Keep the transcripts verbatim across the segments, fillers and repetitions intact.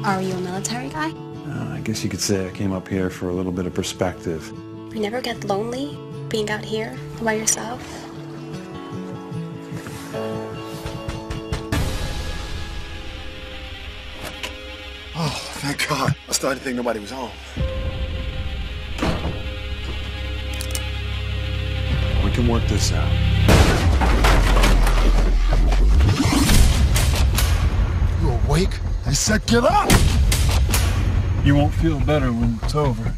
Are you a military guy? Uh, I guess you could say I came up here for a little bit of perspective. You never get lonely being out here by yourself? Oh, thank God. I started to think nobody was home. We can work this out. You awake? I said get up! You won't feel better when it's over.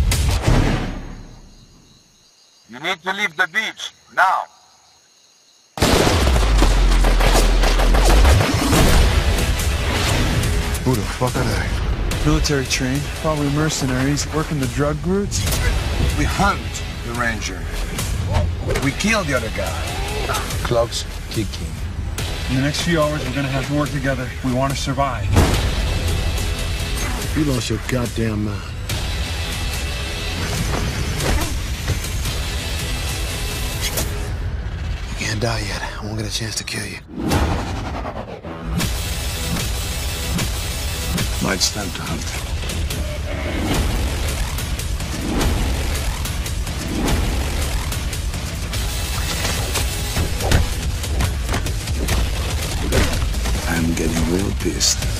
You need to leave the beach, now. Who the fuck are they? Military trained, probably mercenaries, working the drug routes. We hunt the ranger. We kill the other guy. Cloaks kicking. In the next few hours, we're gonna have to work together. We want to survive. You lost your goddamn mind. You can't die yet. I won't get a chance to kill you. Now it's time to hunt. I'm getting real pissed.